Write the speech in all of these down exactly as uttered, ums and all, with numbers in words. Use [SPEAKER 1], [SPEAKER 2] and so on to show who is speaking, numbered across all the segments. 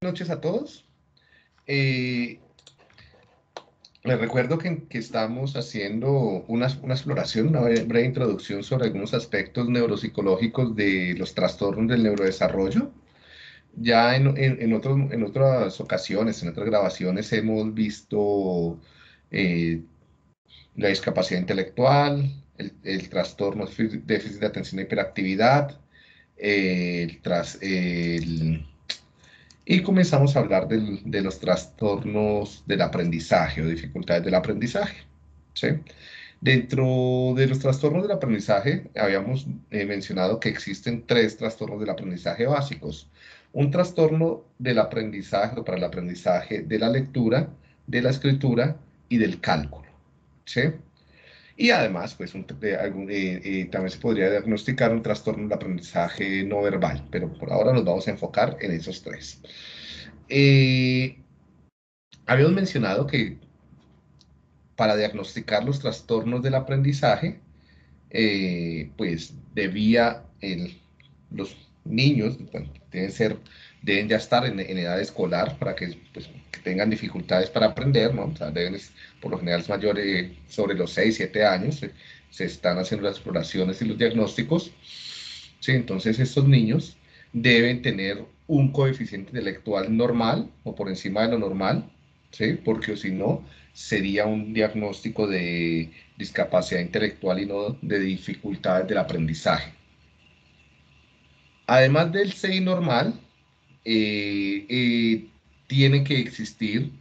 [SPEAKER 1] Noches a todos. Eh, les recuerdo que, que estamos haciendo una, una exploración, una breve, breve introducción sobre algunos aspectos neuropsicológicos de los trastornos del neurodesarrollo. Ya en, en, en, otros, en otras ocasiones, en otras grabaciones, hemos visto eh, la discapacidad intelectual, el, el trastorno de déficit de atención e hiperactividad, eh, el, tras, el Y comenzamos a hablar del, de los trastornos del aprendizaje o dificultades del aprendizaje. ¿Sí? Dentro de los trastornos del aprendizaje, habíamos eh, mencionado que existen tres trastornos del aprendizaje básicos. Un trastorno del aprendizaje o para el aprendizaje de la lectura, de la escritura y del cálculo. ¿Sí? Y además, pues un, de, algún, eh, eh, también se podría diagnosticar un trastorno del aprendizaje no verbal, pero por ahora nos vamos a enfocar en esos tres. Eh, Habíamos mencionado que para diagnosticar los trastornos del aprendizaje, eh, pues debía el, los niños, bueno, deben ser, deben ya estar en, en edad escolar para que, pues, que, tengan dificultades para aprender, ¿no? O sea, deben, por lo general, mayores eh, sobre los seis siete años, se, se están haciendo las exploraciones y los diagnósticos. ¿Sí? Entonces, estos niños deben tener un coeficiente intelectual normal o por encima de lo normal, ¿sí? Porque si no, sería un diagnóstico de discapacidad intelectual y no de dificultades del aprendizaje. Además del C I normal, eh, eh, tiene que existir,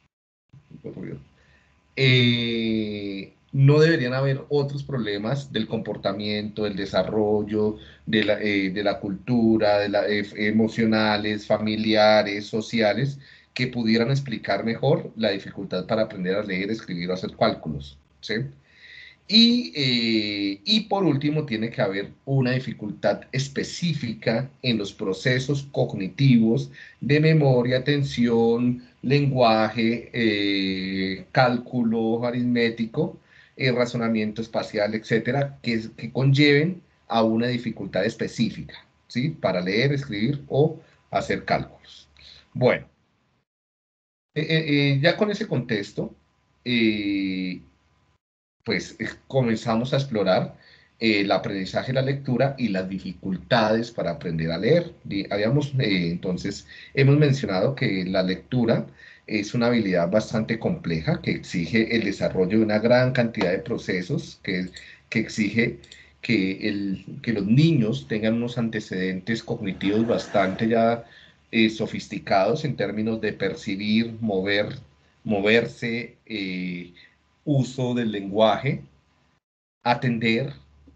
[SPEAKER 1] eh, no deberían haber otros problemas del comportamiento, del desarrollo, de la, eh, de la cultura, de la, eh, emocionales, familiares, sociales, que pudieran explicar mejor la dificultad para aprender a leer, escribir o hacer cálculos. ¿Sí? Y, eh, y por último, tiene que haber una dificultad específica en los procesos cognitivos de memoria, atención, lenguaje, eh, cálculo aritmético, eh, razonamiento espacial, etcétera, que, que conlleven a una dificultad específica, ¿sí? Para leer, escribir o hacer cálculos. Bueno, eh, eh, eh, ya con ese contexto, eh, pues eh, comenzamos a explorar eh, el aprendizaje de la lectura y las dificultades para aprender a leer. Habíamos, eh, entonces, hemos mencionado que la lectura es una habilidad bastante compleja que exige el desarrollo de una gran cantidad de procesos, que, que exige que, el, que los niños tengan unos antecedentes cognitivos bastante ya eh, sofisticados en términos de percibir, mover, moverse, eh, uso del lenguaje, atender,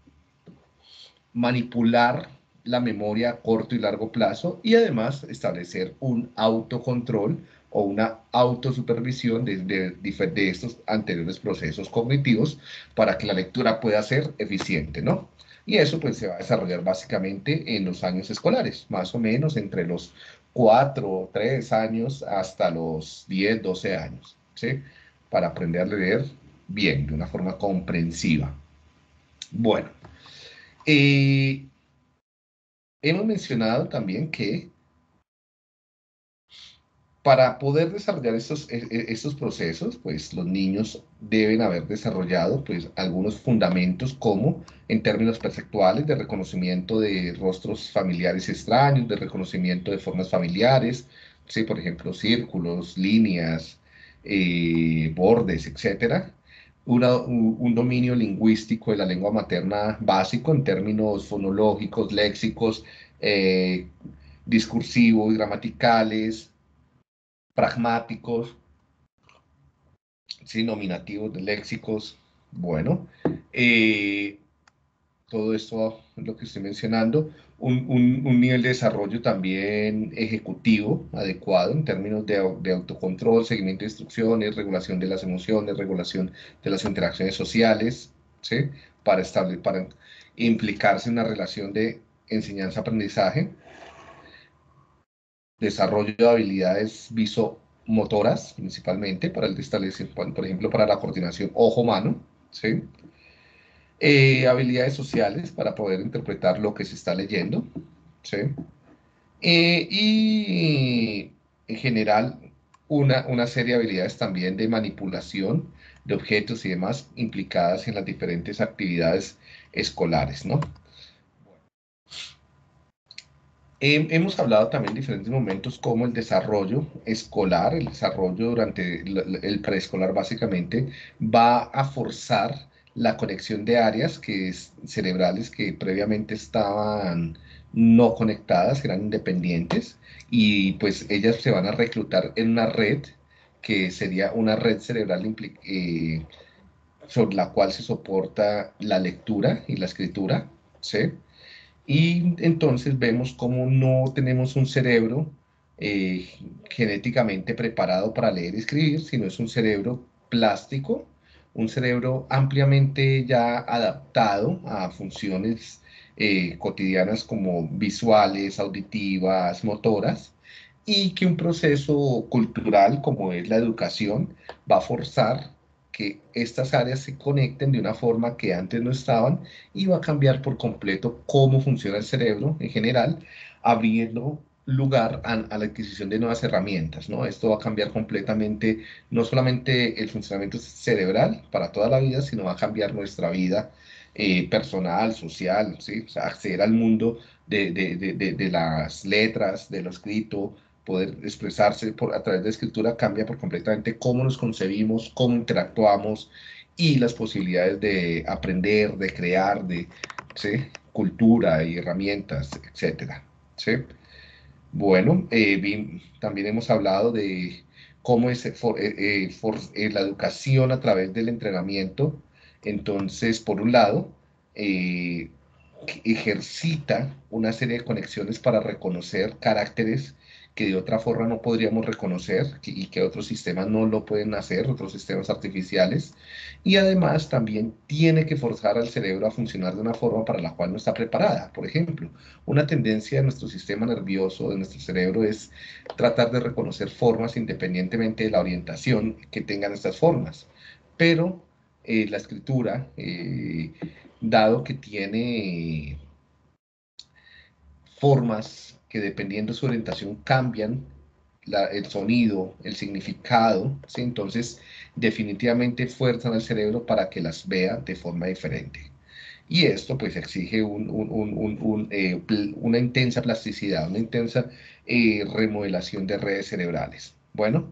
[SPEAKER 1] manipular la memoria a corto y largo plazo y además establecer un autocontrol o una autosupervisión de, de, de estos anteriores procesos cognitivos para que la lectura pueda ser eficiente, ¿no? Y eso pues se va a desarrollar básicamente en los años escolares, más o menos entre los cuatro, tres años hasta los diez, doce años, ¿sí? Para aprender a leer bien, de una forma comprensiva. Bueno, eh, hemos mencionado también que para poder desarrollar estos, estos procesos, pues los niños deben haber desarrollado pues algunos fundamentos como en términos perceptuales de reconocimiento de rostros familiares extraños, de reconocimiento de formas familiares, ¿sí? Por ejemplo, círculos, líneas, eh, bordes, etcétera. Una, un, un dominio lingüístico de la lengua materna básico en términos fonológicos, léxicos, eh, discursivos, gramaticales, pragmáticos, ¿sí? Nominativos de léxicos. Bueno, eh, todo esto es lo que estoy mencionando. Un, un, un, nivel de desarrollo también ejecutivo adecuado en términos de, de autocontrol, seguimiento de instrucciones, regulación de las emociones, regulación de las interacciones sociales, ¿sí? Para, establecer, para implicarse en una relación de enseñanza-aprendizaje, desarrollo de habilidades visomotoras, principalmente, para el establecimiento, por ejemplo, para la coordinación ojo-mano, ¿sí? Eh, habilidades sociales para poder interpretar lo que se está leyendo, ¿sí? Eh, y en general una, una serie de habilidades también de manipulación de objetos y demás implicadas en las diferentes actividades escolares, ¿no? Hem- hemos hablado también en diferentes momentos como el desarrollo escolar, el desarrollo durante el, el preescolar básicamente va a forzar la conexión de áreas que es- cerebrales que previamente estaban no conectadas, que eran independientes, y pues ellas se van a reclutar en una red que sería una red cerebral impli- eh, sobre la cual se soporta la lectura y la escritura, ¿sí? Y entonces vemos cómo no tenemos un cerebro eh, genéticamente preparado para leer y escribir, sino es un cerebro plástico, un cerebro ampliamente ya adaptado a funciones eh, cotidianas como visuales, auditivas, motoras, y que un proceso cultural como es la educación va a forzar que estas áreas se conecten de una forma que antes no estaban y va a cambiar por completo cómo funciona el cerebro en general, abriendo lugar a, a la adquisición de nuevas herramientas, ¿no? Esto va a cambiar completamente no solamente el funcionamiento cerebral para toda la vida, sino va a cambiar nuestra vida eh, personal, social, ¿sí? O sea, acceder al mundo de, de, de, de, de las letras, de lo escrito, poder expresarse por, a través de escritura cambia por completamente cómo nos concebimos, cómo interactuamos, y las posibilidades de aprender, de crear, de ¿sí? cultura y herramientas, etcétera. ¿Sí? Bueno, eh, vi- también hemos hablado de cómo es for- eh, eh, for- eh, la educación a través del entrenamiento. Entonces, por un lado, eh, que ejercita una serie de conexiones para reconocer caracteres que de otra forma no podríamos reconocer que- y que otros sistemas no lo pueden hacer, otros sistemas artificiales. Y además también tiene que forzar al cerebro a funcionar de una forma para la cual no está preparada. Por ejemplo, una tendencia de nuestro sistema nervioso, de nuestro cerebro, es tratar de reconocer formas independientemente de la orientación que tengan estas formas. Pero eh, la escritura, eh, dado que tiene formas que dependiendo de su orientación cambian la, el sonido, el significado, ¿sí? Entonces definitivamente fuerzan al cerebro para que las vea de forma diferente. Y esto pues exige un, un, un, un, eh, una intensa plasticidad, una intensa eh, remodelación de redes cerebrales. Bueno,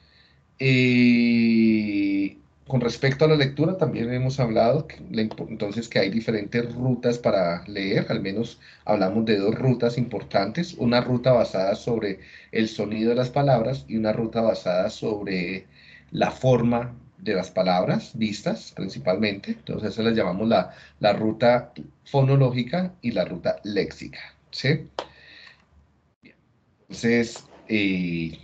[SPEAKER 1] eh, con respecto a la lectura, también hemos hablado que, entonces que hay diferentes rutas para leer, al menos hablamos de dos rutas importantes, una ruta basada sobre el sonido de las palabras y una ruta basada sobre la forma de las palabras vistas principalmente. Entonces, eso le llamamos la, la ruta fonológica y la ruta léxica. ¿Sí? Entonces, eh,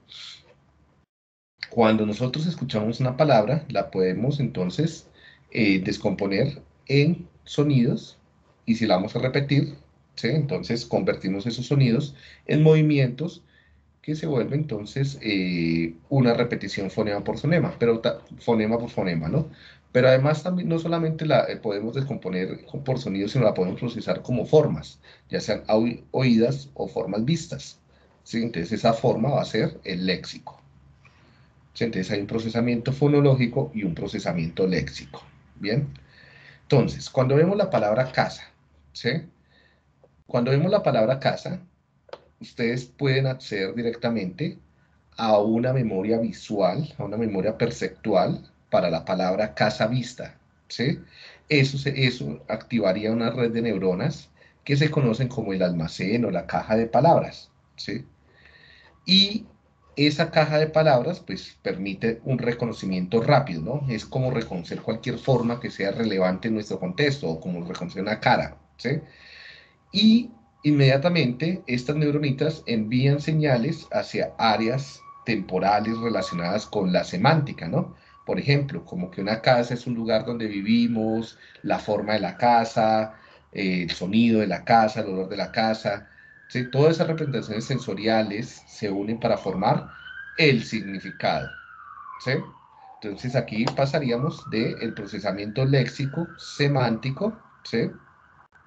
[SPEAKER 1] cuando nosotros escuchamos una palabra, la podemos entonces eh, descomponer en sonidos y si la vamos a repetir, ¿sí? Entonces convertimos esos sonidos en movimientos que se vuelve entonces eh, una repetición fonema por fonema, pero fonema por fonema, ¿no? Pero además también no solamente la eh, podemos descomponer por sonidos, sino la podemos procesar como formas, ya sean oídas o formas vistas, ¿sí? Entonces esa forma va a ser el léxico. ¿Sí? Entonces hay un procesamiento fonológico y un procesamiento léxico. Bien. Entonces, cuando vemos la palabra casa, ¿sí? Cuando vemos la palabra casa, ustedes pueden acceder directamente a una memoria visual, a una memoria perceptual para la palabra casa vista, ¿sí? Eso, se, eso activaría una red de neuronas que se conocen como el almacén o la caja de palabras, ¿sí? Y esa caja de palabras, pues, permite un reconocimiento rápido, ¿no? Es como reconocer cualquier forma que sea relevante en nuestro contexto, o como reconocer una cara, ¿sí? Y inmediatamente estas neuronitas envían señales hacia áreas temporales relacionadas con la semántica, ¿no? Por ejemplo, como que una casa es un lugar donde vivimos, la forma de la casa, eh, el sonido de la casa, el olor de la casa, ¿sí? Todas esas representaciones sensoriales se unen para formar el significado, ¿sí? Entonces aquí pasaríamos del procesamiento léxico, semántico, ¿sí?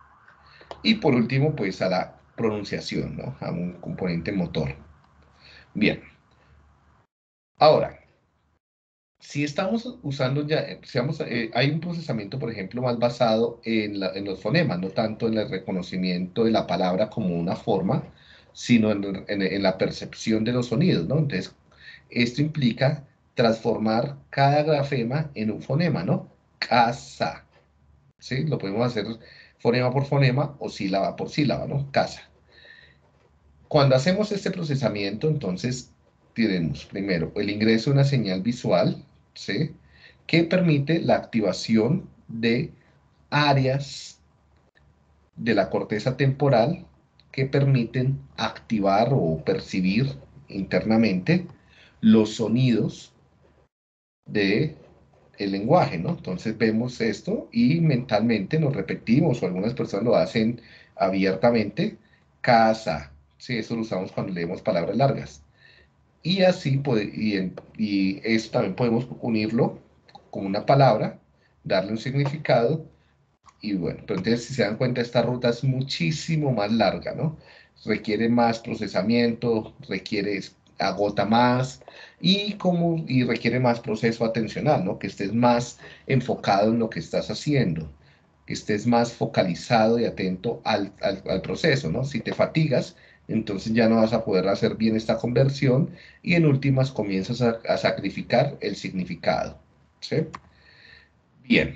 [SPEAKER 1] Y por último, pues a la pronunciación, ¿no? A un componente motor. Bien, ahora, si estamos usando ya, eh, seamos, eh, hay un procesamiento, por ejemplo, más basado en, la- en los fonemas, no tanto en el reconocimiento de la palabra como una forma, sino en, en- en la percepción de los sonidos, ¿no? Entonces, esto implica transformar cada grafema en un fonema, ¿no? Casa, ¿sí? Lo podemos hacer fonema por fonema o sílaba por sílaba, ¿no? Casa. Cuando hacemos este procesamiento, entonces tenemos primero el ingreso de una señal visual, ¿sí? Que permite la activación de áreas de la corteza temporal que permiten activar o percibir internamente los sonidos de el lenguaje, ¿no? Entonces vemos esto y mentalmente nos repetimos, o algunas personas lo hacen abiertamente, casa, sí, eso lo usamos cuando leemos palabras largas. Y así, puede, y, en- y eso también podemos unirlo con una palabra, darle un significado, y bueno, pero entonces si se dan cuenta, esta ruta es muchísimo más larga, ¿no? Requiere más procesamiento, requiere, agota más, y, como, y requiere más proceso atencional, ¿no? Que estés más enfocado en lo que estás haciendo, que estés más focalizado y atento al, al, al proceso, ¿no? Si te fatigas, entonces ya no vas a poder hacer bien esta conversión y en últimas comienzas a, a sacrificar el significado, ¿sí? Bien.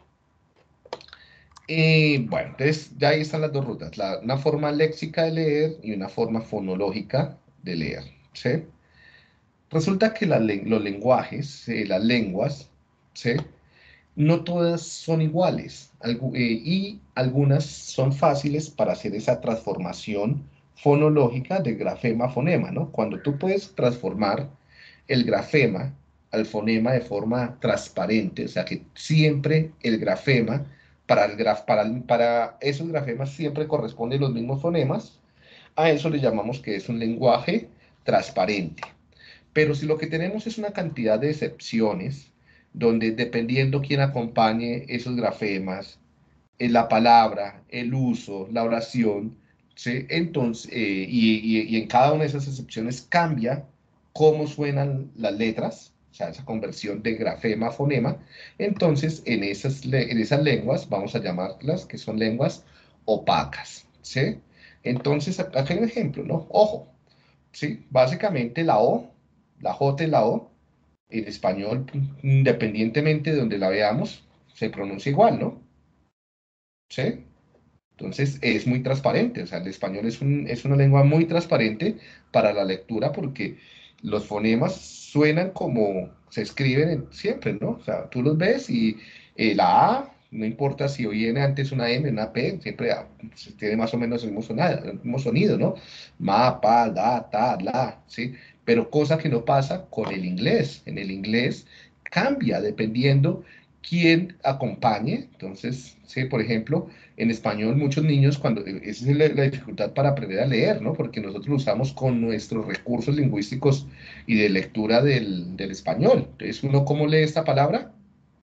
[SPEAKER 1] Y bueno, entonces ya ahí están las dos rutas, la, una forma léxica de leer y una forma fonológica de leer, ¿sí? Resulta que la, los lenguajes, eh, las lenguas, ¿sí? No todas son iguales, algu- eh, y algunas son fáciles para hacer esa transformación fonológica de grafema a fonema, ¿no? Cuando tú puedes transformar el grafema al fonema de forma transparente, o sea que siempre el grafema, para, el graf, para, para esos grafemas siempre corresponden los mismos fonemas, a eso le llamamos que es un lenguaje transparente. Pero si lo que tenemos es una cantidad de excepciones, donde dependiendo quién acompañe esos grafemas, eh, la palabra, el uso, la oración, ¿sí? Entonces, eh, y, y, y en cada una de esas excepciones cambia cómo suenan las letras, o sea, esa conversión de grafema a fonema. Entonces, en esas, en esas lenguas, vamos a llamarlas que son lenguas opacas, ¿sí? Entonces, acá hay un ejemplo, ¿no? Ojo, ¿sí? Básicamente la O, la J y la O, en español, independientemente de donde la veamos, se pronuncia igual, ¿no? ¿Sí? Entonces es muy transparente, o sea, el español es, un, es una lengua muy transparente para la lectura porque los fonemas suenan como se escriben en- siempre, ¿no? O sea, tú los ves y eh, la A, no importa si viene antes una M, una P, siempre ah, se tiene más o menos el mismo sonido, el mismo sonido, ¿no? Ma, pa, da, ta, la, ¿sí? Pero cosa que no pasa con el inglés. En el inglés cambia dependiendo quién acompañe. Entonces, sí, por ejemplo, en español muchos niños, cuando, esa es la, la dificultad para aprender a leer, ¿no? Porque nosotros lo usamos con nuestros recursos lingüísticos y de lectura del, del español. Entonces, ¿uno cómo lee esta palabra?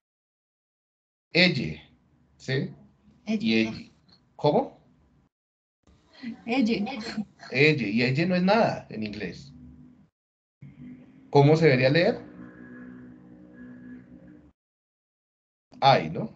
[SPEAKER 1] Elle, ¿sí? Y
[SPEAKER 2] Ella.
[SPEAKER 1] elle, ¿cómo?
[SPEAKER 2] Ella.
[SPEAKER 1] Elle, y elle no es nada en inglés. ¿Cómo se debería leer? Ay, ¿no?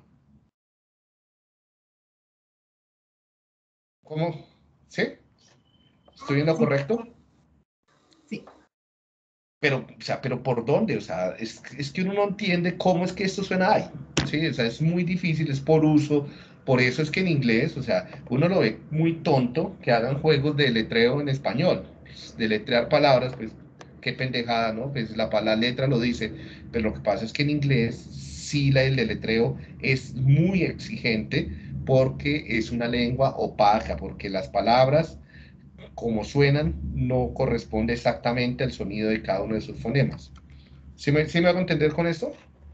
[SPEAKER 1] ¿Cómo? ¿Sí? ¿Estoy viendo
[SPEAKER 2] Sí,
[SPEAKER 1] correcto?
[SPEAKER 2] sí.
[SPEAKER 1] Pero, o sea, pero ¿por dónde? O sea, es, es que uno no entiende cómo es que esto suena ahí. Sí, o sea, es muy difícil, es por uso. Por eso es que en inglés, o sea, uno lo ve muy tonto que hagan juegos de letreo en español. Pues, de letrear palabras, pues qué pendejada, ¿no? Pues la, la letra lo dice. Pero lo que pasa es que en inglés sí la, el deletreo es muy exigente porque es una lengua opaca, porque las palabras como suenan no corresponde exactamente al sonido de cada uno de sus fonemas. ¿Sí me, sí me hago entender con esto?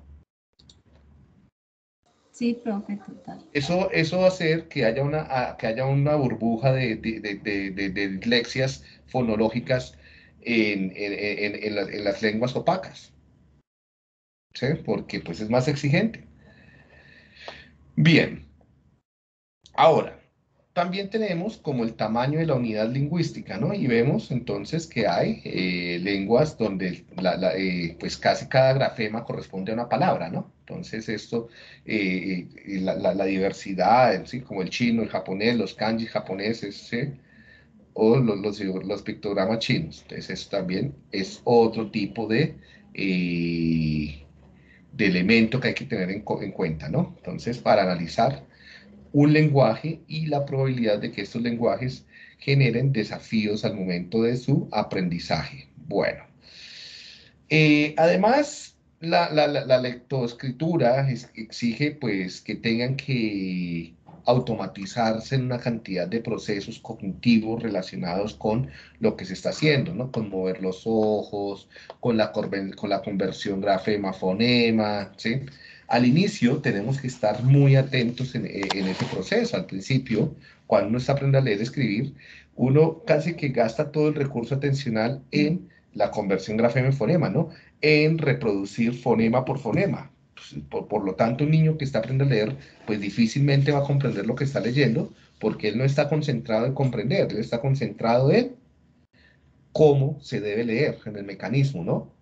[SPEAKER 2] Sí, profe, total.
[SPEAKER 1] Eso, eso va a hacer que haya una, que haya una burbuja de, de, de, de, de, de dislexias fonológicas en, en, en, en, las, en las lenguas opacas, ¿sí? Porque pues es más exigente. Bien, ahora, también tenemos como el tamaño de la unidad lingüística, ¿no? Y vemos entonces que hay eh, lenguas donde la, la, eh, pues casi cada grafema corresponde a una palabra, ¿no? Entonces esto, eh, eh, la, la, la, diversidad, ¿sí? Como el chino, el japonés, los kanji japoneses, ¿sí? O los, los, los, pictogramas chinos. Entonces eso también es otro tipo de, eh, de elemento que hay que tener en, en cuenta, ¿no? Entonces, para analizar un lenguaje y la probabilidad de que estos lenguajes generen desafíos al momento de su aprendizaje. Bueno, eh, además, la, la, la, la lectoescritura exige pues que tengan que automatizarse en una cantidad de procesos cognitivos relacionados con lo que se está haciendo, ¿no? Con mover los ojos, con la, con la conversión grafema-fonema, ¿sí? Al inicio tenemos que estar muy atentos en, en ese proceso. Al principio, cuando uno está aprendiendo a leer y escribir, uno casi que gasta todo el recurso atencional en la conversión grafema-fonema, ¿no? En reproducir fonema por fonema. Pues, por, por lo tanto, un niño que está aprendiendo a leer, pues difícilmente va a comprender lo que está leyendo, porque él no está concentrado en comprender, él está concentrado en cómo se debe leer, en el mecanismo, ¿no?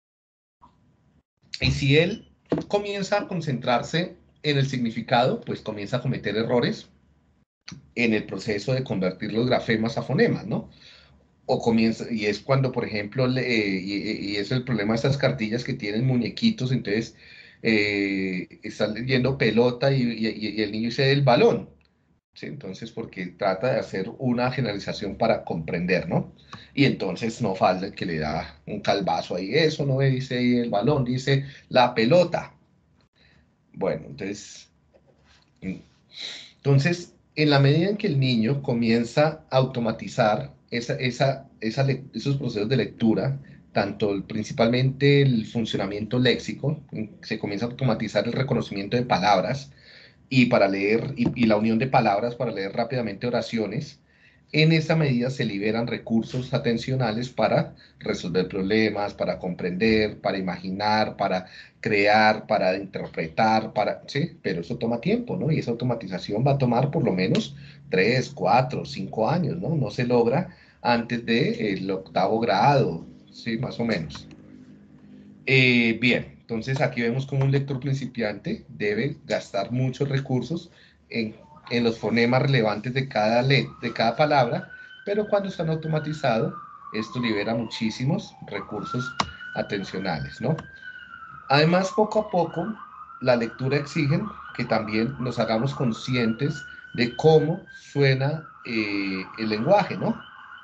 [SPEAKER 1] Y si él comienza a concentrarse en el significado, pues comienza a cometer errores en el proceso de convertir los grafemas a fonemas, ¿no? O comienza, y es cuando, por ejemplo, le, y, y, es el problema de estas cartillas que tienen muñequitos, entonces eh, están leyendo pelota y, y, y, el niño dice el balón, ¿sí? Entonces, porque trata de hacer una generalización para comprender, ¿no? Y entonces no falta el que le da un calvazo ahí, eso no dice ahí el balón, dice la pelota. Bueno, entonces, entonces, en la medida en que el niño comienza a automatizar esa, esa, esa esos procesos de lectura, tanto principalmente el funcionamiento léxico, se comienza a automatizar el reconocimiento de palabras y para leer y, y la unión de palabras para leer rápidamente oraciones. En esa medida se liberan recursos atencionales para resolver problemas, para comprender, para imaginar, para crear, para interpretar, para, sí, pero eso toma tiempo, ¿no? Y esa automatización va a tomar por lo menos tres, cuatro, cinco años, ¿no? No se logra antes del de octavo grado, sí, más o menos. Eh, bien, entonces aquí vemos como un lector principiante debe gastar muchos recursos en, en los fonemas relevantes de cada, let, de cada palabra, pero cuando están automatizados, esto libera muchísimos recursos atencionales, ¿no? Además, poco a poco, la lectura exige que también nos hagamos conscientes de cómo suena eh, el lenguaje, ¿no?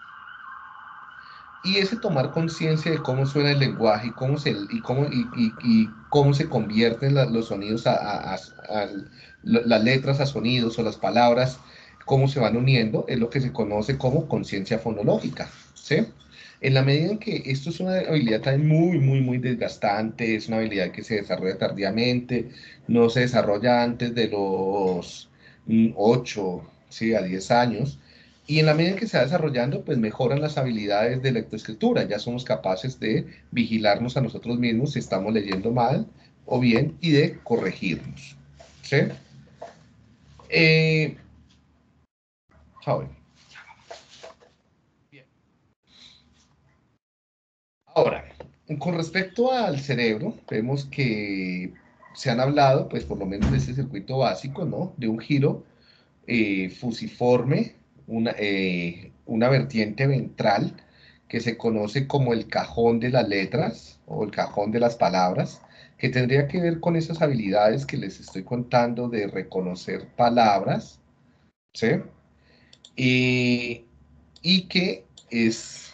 [SPEAKER 1] Y ese tomar conciencia de cómo suena el lenguaje y cómo se, y cómo, y, y, y cómo se convierten la, los sonidos a, a, a, a, las letras a sonidos o las palabras, cómo se van uniendo, es lo que se conoce como conciencia fonológica, ¿sí? En la medida en que esto es una habilidad también muy, muy, muy desgastante, es una habilidad que se desarrolla tardíamente, no se desarrolla antes de los ocho, ¿sí? A diez años, y en la medida en que se va desarrollando, pues mejoran las habilidades de lectoescritura. Ya somos capaces de vigilarnos a nosotros mismos si estamos leyendo mal o bien y de corregirnos. ¿Sí? Eh, Ahora, con respecto al cerebro, vemos que se han hablado, pues por lo menos de ese circuito básico, ¿no? De un giro eh, fusiforme, una, eh, una vertiente ventral que se conoce como el cajón de las letras o el cajón de las palabras, que tendría que ver con esas habilidades que les estoy contando de reconocer palabras, ¿sí? Y, y que es...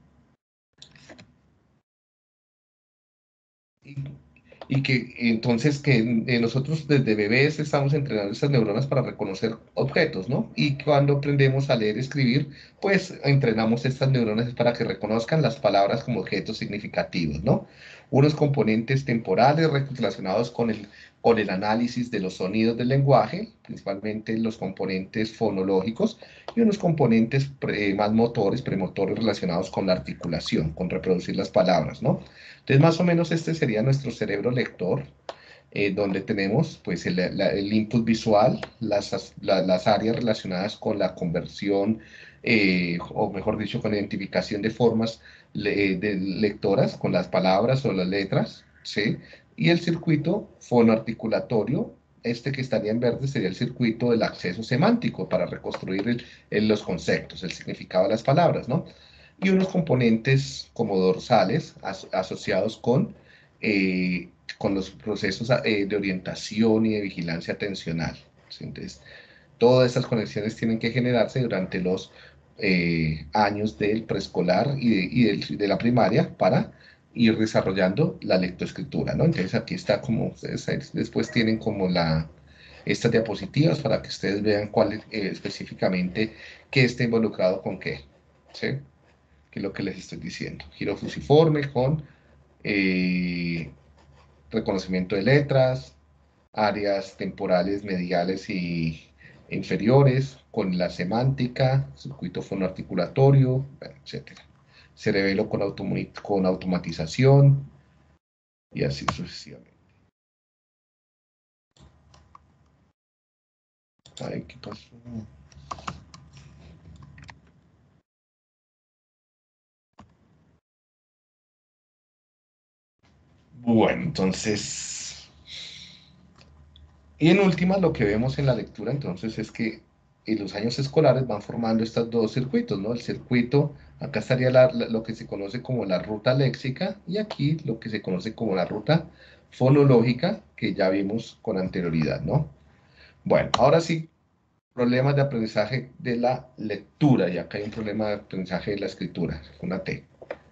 [SPEAKER 1] Y que entonces que eh, nosotros desde bebés estamos entrenando esas neuronas para reconocer objetos, ¿no? Y cuando aprendemos a leer y escribir, pues entrenamos estas neuronas para que reconozcan las palabras como objetos significativos, ¿no? Unos componentes temporales relacionados con el, con el análisis de los sonidos del lenguaje, principalmente los componentes fonológicos, y unos componentes pre, más motores, premotores relacionados con la articulación, con reproducir las palabras, ¿no? Entonces, más o menos este sería nuestro cerebro lector. eh, donde tenemos pues el, la, el input visual, las, la, las áreas relacionadas con la conversión, eh, o mejor dicho, con la identificación de formas le, de lectoras, con las palabras o las letras, ¿sí? Y el circuito fonoarticulatorio, este que estaría en verde sería el circuito del acceso semántico para reconstruir el, el, los conceptos, el significado de las palabras, ¿no? Y unos componentes como dorsales as, asociados con, eh, con los procesos eh, de orientación y de vigilancia atencional. ¿Sí? Entonces, todas estas conexiones tienen que generarse durante los eh, años del preescolar y, de, y del, de la primaria para ir desarrollando la lectoescritura, ¿no? Entonces aquí está como, ustedes después tienen como la, estas diapositivas para que ustedes vean cuál eh, específicamente qué está involucrado con qué, ¿sí? Que es lo que les estoy diciendo. Giro fusiforme con eh, reconocimiento de letras, áreas temporales, mediales y inferiores, con la semántica, circuito fonoarticulatorio, etcétera. Cerebelo con, autom con automatización y así sucesivamente. Ay, ¿qué pasó? Bueno, entonces, y en última, lo que vemos en la lectura, entonces, es que en los años escolares van formando estos dos circuitos, ¿no? El circuito, acá estaría la, la, lo que se conoce como la ruta léxica, y aquí lo que se conoce como la ruta fonológica, que ya vimos con anterioridad, ¿no? Bueno, ahora sí, problemas de aprendizaje de la lectura, y acá hay un problema de aprendizaje de la escritura, una T.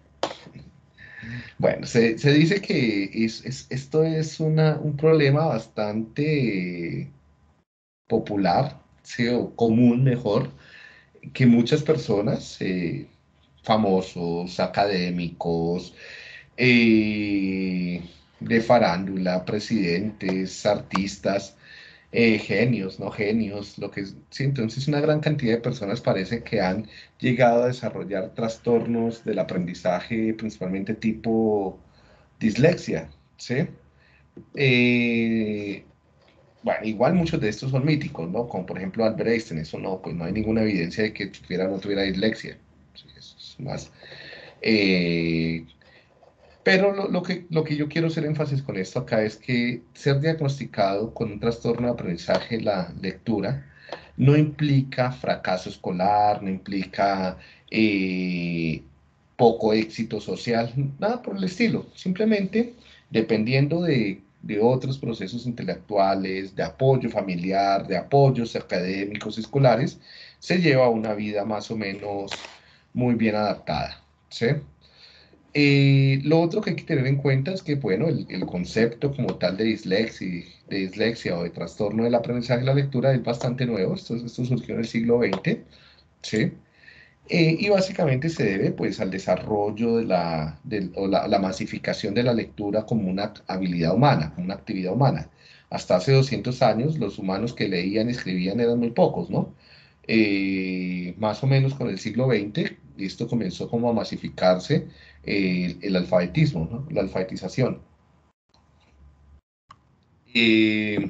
[SPEAKER 1] Bueno, se, se dice que es, es, esto es una, un problema bastante popular, ¿sí? O común mejor, que muchas personas, eh, famosos, académicos, eh, de farándula, presidentes, artistas, eh, genios, no genios, lo que es, sí, entonces una gran cantidad de personas parece que han llegado a desarrollar trastornos del aprendizaje, principalmente tipo dislexia, ¿sí? Eh, bueno, igual muchos de estos son míticos, ¿no? Como por ejemplo Albert Einstein, eso no, pues no hay ninguna evidencia de que tuviera o no tuviera dislexia. Sí, eso es más. Eh, pero lo, lo que, lo que yo quiero hacer énfasis con esto acá es que ser diagnosticado con un trastorno de aprendizaje, la lectura, no implica fracaso escolar, no implica eh, poco éxito social, nada por el estilo. Simplemente, dependiendo de, de otros procesos intelectuales, de apoyo familiar, de apoyos académicos, escolares, se lleva una vida más o menos muy bien adaptada, ¿sí? Eh, lo otro que hay que tener en cuenta es que, bueno, el, el concepto como tal de dislexia, de dislexia o de trastorno del aprendizaje de la lectura es bastante nuevo. Esto, esto surgió en el siglo veinte, ¿sí? Eh, y básicamente se debe, pues, al desarrollo de la, de, o la, la masificación de la lectura como una habilidad humana, como una actividad humana. Hasta hace doscientos años, los humanos que leían y escribían eran muy pocos, ¿no? Eh, más o menos con el siglo veinte, esto comenzó como a masificarse eh, el alfabetismo, ¿no? La alfabetización. Eh,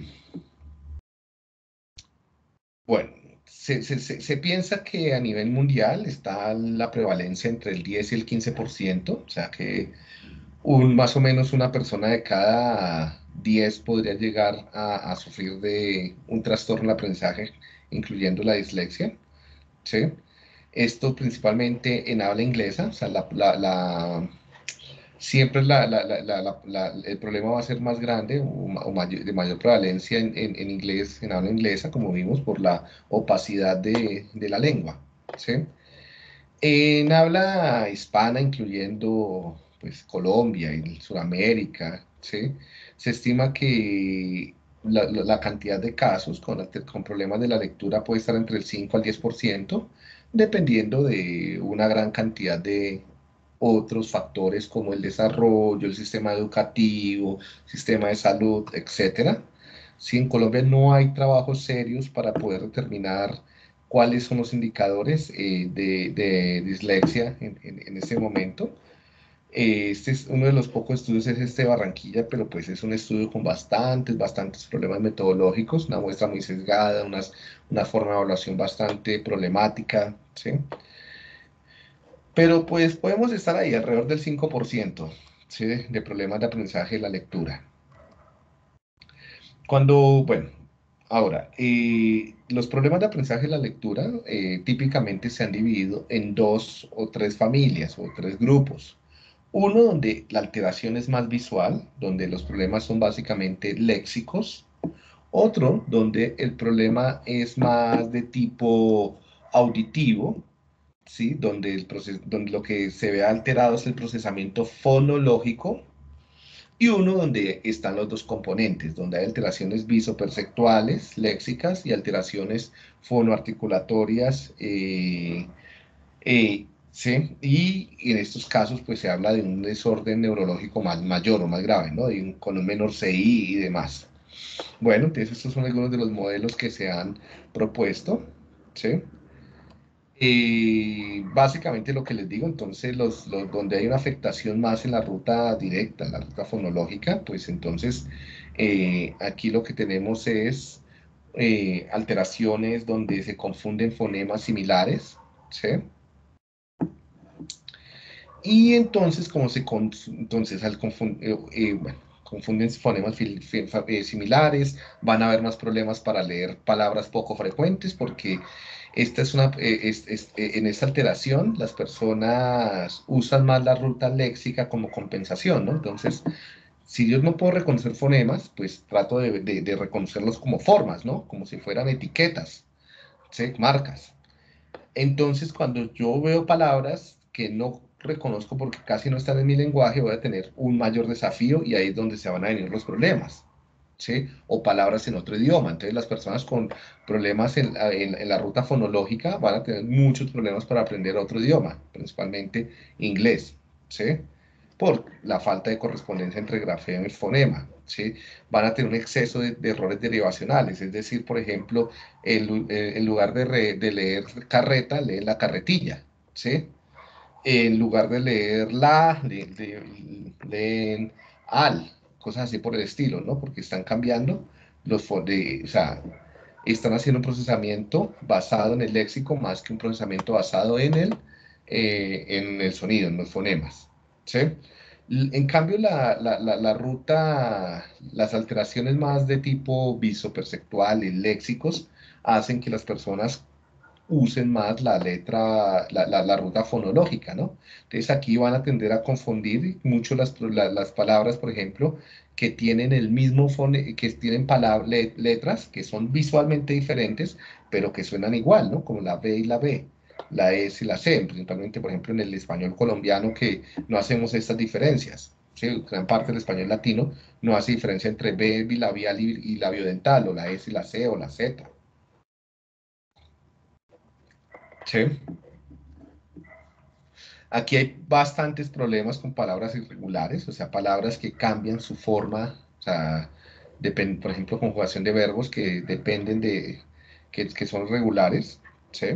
[SPEAKER 1] bueno, se, se, se, se piensa que a nivel mundial está la prevalencia entre el diez y el quince por ciento, o sea que un, más o menos una persona de cada diez podría llegar a, a sufrir de un trastorno de aprendizaje, incluyendo la dislexia, ¿sí? Esto principalmente en habla inglesa, o sea, la, la, la siempre la, la, la, el problema va a ser más grande o, o mayor, de mayor prevalencia en, en, en, inglés, en habla inglesa, como vimos, por la opacidad de, de la lengua, ¿sí? En habla hispana, incluyendo pues, Colombia y Sudamérica, ¿sí? Se estima que la, la, la cantidad de casos con, con, problemas de la lectura puede estar entre el cinco al diez por ciento, dependiendo de una gran cantidad de otros factores como el desarrollo, el sistema educativo, sistema de salud, etcétera. Si en Colombia no hay trabajos serios para poder determinar cuáles son los indicadores eh, de, de, dislexia en, en, en este momento. Eh, Este es uno de los pocos estudios, es este de Barranquilla, pero pues es un estudio con bastantes, bastantes problemas metodológicos, una muestra muy sesgada, unas, una forma de evaluación bastante problemática, ¿sí? Pero pues podemos estar ahí alrededor del cinco por ciento, ¿sí? De problemas de aprendizaje de la lectura. Cuando, bueno, ahora, eh, los problemas de aprendizaje de la lectura eh, típicamente se han dividido en dos o tres familias o tres grupos. Uno donde la alteración es más visual, donde los problemas son básicamente léxicos. Otro donde el problema es más de tipo auditivo, ¿sí? Donde, el proces donde lo que se ve alterado es el procesamiento fonológico. Y uno donde están los dos componentes, donde hay alteraciones visoperceptuales, léxicas, y alteraciones fonoarticulatorias, eh, eh, ¿sí? Y en estos casos, pues se habla de un desorden neurológico más mayor o más grave, ¿no? De un, con un menor C I y demás. Bueno, entonces estos son algunos de los modelos que se han propuesto, ¿sí? Y básicamente lo que les digo, entonces, los, los, donde hay una afectación más en la ruta directa, en la ruta fonológica, pues entonces eh, aquí lo que tenemos es eh, alteraciones donde se confunden fonemas similares, ¿sí? Y entonces, como se con, entonces al confundir, eh, eh, bueno, confunden fonemas fil, fil, eh, similares, van a haber más problemas para leer palabras poco frecuentes, porque esta es una, eh, es, es, eh, en esta alteración las personas usan más la ruta léxica como compensación, ¿no? Entonces, si yo no puedo reconocer fonemas, pues trato de, de, de reconocerlos como formas, ¿no? Como si fueran etiquetas, ¿sí? Marcas. Entonces, cuando yo veo palabras que no reconozco porque casi no están en mi lenguaje, voy a tener un mayor desafío y ahí es donde se van a venir los problemas, ¿sí? O palabras en otro idioma. Entonces, las personas con problemas en, en, en la ruta fonológica van a tener muchos problemas para aprender otro idioma, principalmente inglés, ¿sí? Por la falta de correspondencia entre grafema y fonema, ¿sí? Van a tener un exceso de, de errores derivacionales, es decir, por ejemplo, en, en lugar de, re, de, leer carreta, leen la carretilla, ¿sí? En lugar de leer la, le, le, leen al, cosas así por el estilo, ¿no? Porque están cambiando los, de, o sea, están haciendo un procesamiento basado en el léxico más que un procesamiento basado en el, eh, en el sonido, en los fonemas, ¿sí? En cambio, la, la, la, la, ruta, las alteraciones más de tipo visoperceptuales, léxicos, hacen que las personas usen más la letra, la, la, la, ruta fonológica, ¿no? Entonces aquí van a tender a confundir mucho las, las, las palabras, por ejemplo, que tienen el mismo fone, que tienen palabras, letras que son visualmente diferentes, pero que suenan igual, ¿no? Como la B y la B, la S y la C, principalmente, por ejemplo, en el español colombiano, que no hacemos estas diferencias. ¿Sí? Gran parte del español latino no hace diferencia entre B bilabial y, y labiodental, o la S y la C, o la Z. ¿Sí? Aquí hay bastantes problemas con palabras irregulares, o sea, palabras que cambian su forma, o sea, depend, por ejemplo, conjugación de verbos que dependen de, que, que son regulares, ¿sí?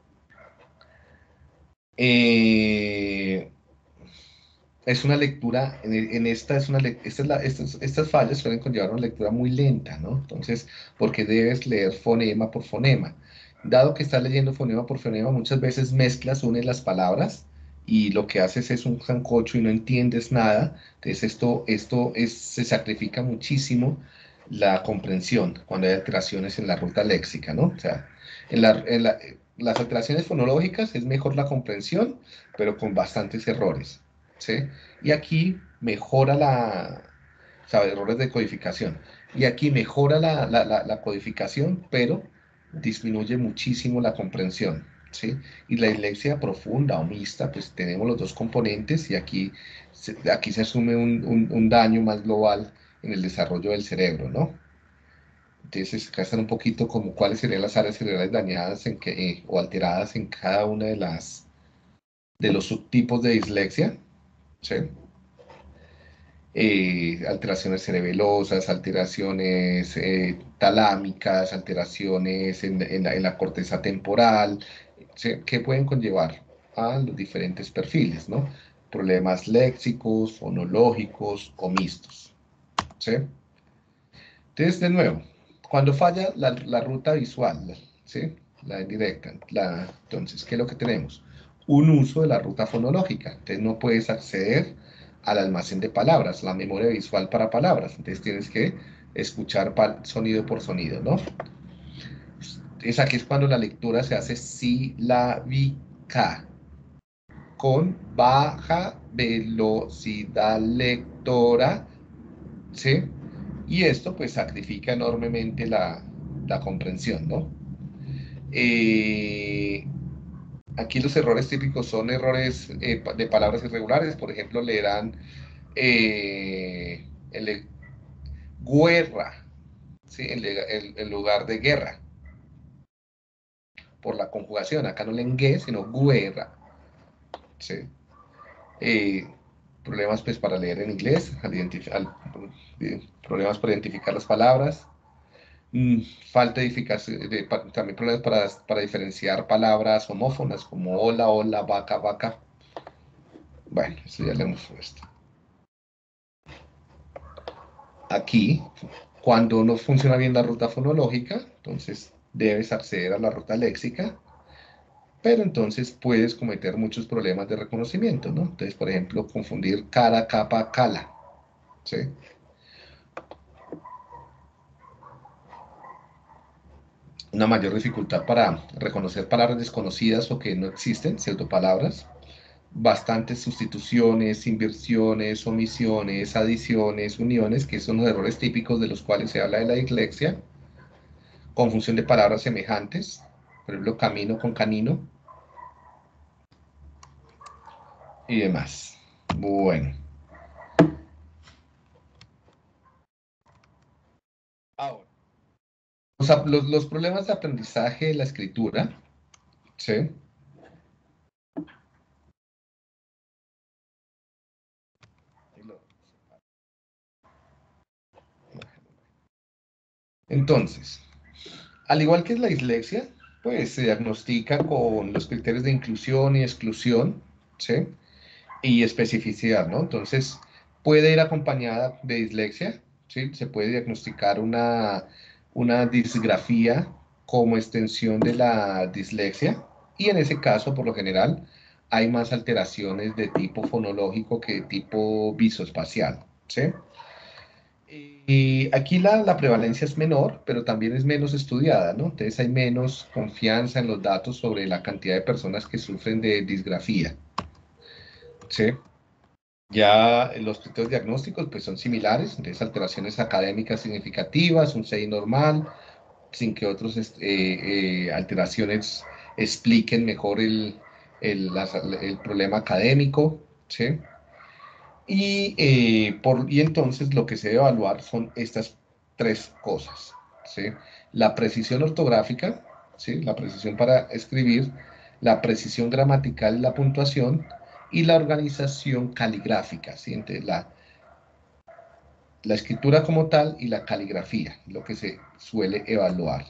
[SPEAKER 1] Eh, es una lectura, en, en esta es una esta es la, estas, estas fallas suelen conllevar una lectura muy lenta, ¿no? Entonces, porque debes leer fonema por fonema. Dado que estás leyendo fonema por fonema, muchas veces mezclas, unes las palabras y lo que haces es un sancocho y no entiendes nada. Entonces, esto, esto es, se sacrifica muchísimo la comprensión cuando hay alteraciones en la ruta léxica, ¿no? O sea, en, la, en la, las alteraciones fonológicas es mejor la comprensión, pero con bastantes errores. ¿Sí? Y aquí mejora la, o sea, errores de codificación. Y aquí mejora la, la, la, la codificación, pero disminuye muchísimo la comprensión, ¿sí? Y la dislexia profunda o mixta, pues tenemos los dos componentes y aquí se, aquí se asume un, un, un daño más global en el desarrollo del cerebro, ¿no? Entonces, acá están un poquito como cuáles serían las áreas cerebrales dañadas en que, eh, o alteradas en cada una de las de los subtipos de dislexia, ¿sí? Eh, alteraciones cerebelosas, alteraciones eh, talámicas, alteraciones en, en, la, en, la, corteza temporal, ¿sí? Que pueden conllevar a los diferentes perfiles, ¿no? problemas léxicos, fonológicos o mixtos, ¿sí? Entonces, de nuevo, cuando falla la, la ruta visual, ¿sí? La indirecta, la, entonces, ¿qué es lo que tenemos? Un uso de la ruta fonológica. Entonces, no puedes acceder al almacén de palabras, la memoria visual para palabras. Entonces, tienes que escuchar sonido por sonido, ¿no? Entonces, aquí es cuando la lectura se hace silábica, con baja velocidad lectora, ¿sí? Y esto pues sacrifica enormemente la, la comprensión, ¿no? Eh, aquí los errores típicos son errores eh, de palabras irregulares, por ejemplo, leerán eh, el, guerra, ¿sí? en, el, en lugar de guerra, por la conjugación, acá no leen gue, sino guerra, ¿sí? Eh, problemas pues para leer en inglés, al al, eh, problemas para identificar las palabras, mm, falta de eficacia, de, también problemas para, para diferenciar palabras homófonas como hola, hola, vaca, vaca. Bueno, eso ya le hemos puesto. Aquí, cuando no funciona bien la ruta fonológica, entonces debes acceder a la ruta léxica, pero entonces puedes cometer muchos problemas de reconocimiento, ¿no? Entonces, por ejemplo, confundir cara, capa, cala, ¿sí? Una mayor dificultad para reconocer palabras desconocidas o que no existen, pseudopalabras, bastantes sustituciones, inversiones, omisiones, adiciones, uniones, que son los errores típicos de los cuales se habla de la dislexia, confusión de palabras semejantes, por ejemplo, camino con canino, y demás. Bueno. Ahora, los, los, los problemas de aprendizaje de la escritura, ¿sí? Entonces, al igual que la dislexia, pues se diagnostica con los criterios de inclusión y exclusión, ¿sí? Y especificidad, ¿no? Entonces, puede ir acompañada de dislexia, ¿sí? Se puede diagnosticar una, una disgrafía como extensión de la dislexia, y en ese caso, por lo general, hay más alteraciones de tipo fonológico que de tipo visoespacial, ¿sí? Y aquí la, la prevalencia es menor, pero también es menos estudiada, ¿no? Entonces hay menos confianza en los datos sobre la cantidad de personas que sufren de disgrafía, ¿sí? Ya los criterios diagnósticos pues son similares, entonces alteraciones académicas significativas, un C I normal, sin que otras eh, eh, alteraciones expliquen mejor el, el, las, el problema académico, ¿sí? Y, eh, por, y entonces lo que se debe evaluar son estas tres cosas, ¿sí? La precisión ortográfica, ¿sí? La precisión para escribir, la precisión gramatical y la puntuación, y la organización caligráfica, ¿sí? Entonces, la, la escritura como tal y la caligrafía, lo que se suele evaluar.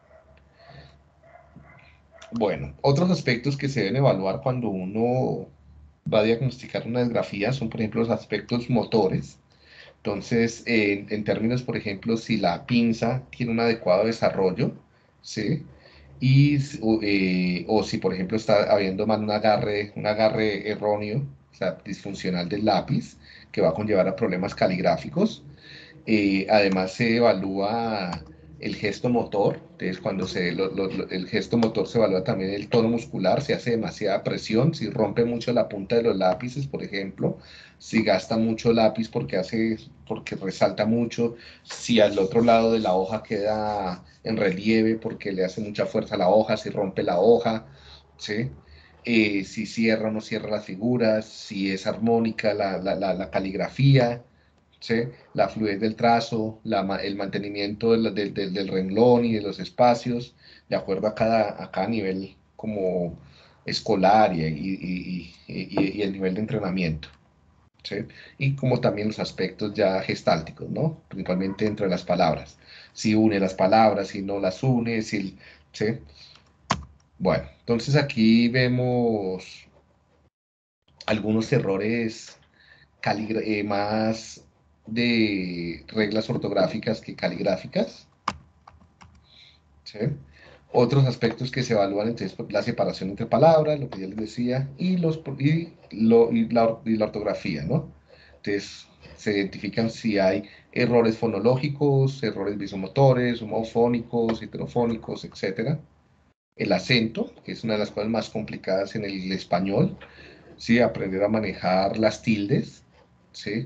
[SPEAKER 1] Bueno, otros aspectos que se deben evaluar cuando uno va a diagnosticar una disgrafía son, por ejemplo, los aspectos motores. Entonces, en, en términos, por ejemplo, si la pinza tiene un adecuado desarrollo, ¿sí? Y, o, eh, o si, por ejemplo, está habiendo mal un agarre, un agarre erróneo, o sea, disfuncional del lápiz, que va a conllevar a problemas caligráficos. Eh, además se evalúa el gesto motor, entonces cuando se, lo, lo, el gesto motor se evalúa también el tono muscular, si hace demasiada presión, si rompe mucho la punta de los lápices, por ejemplo, si gasta mucho lápiz porque, hace, porque resalta mucho, si al otro lado de la hoja queda en relieve porque le hace mucha fuerza a la hoja, si rompe la hoja, ¿sí? Eh, si cierra o no cierra las figuras, si es armónica la, la, la, la caligrafía, ¿sí? La fluidez del trazo, la, el mantenimiento del, del, del, del, renglón y de los espacios, de acuerdo a cada, a cada nivel como escolar y, y, y, y, y el nivel de entrenamiento, ¿sí? Y como también los aspectos ya gestálticos, ¿no? Principalmente entre las palabras. Si une las palabras, si no las une, si, ¿sí? Bueno, entonces aquí vemos algunos errores eh, más de reglas ortográficas que caligráficas, ¿sí? Otros aspectos que se evalúan, entonces, la separación entre palabras, lo que ya les decía, y, los, y, lo, y, la, y la ortografía, ¿no? Entonces, se identifican si hay errores fonológicos, errores visomotores, homofónicos, heterofónicos, etcétera. El acento, que es una de las cosas más complicadas en el español, ¿sí? Aprender a manejar las tildes, ¿sí?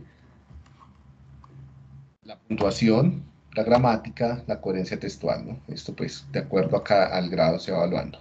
[SPEAKER 1] La puntuación, la gramática, la coherencia textual, ¿no? Esto pues de acuerdo acá al grado se va evaluando.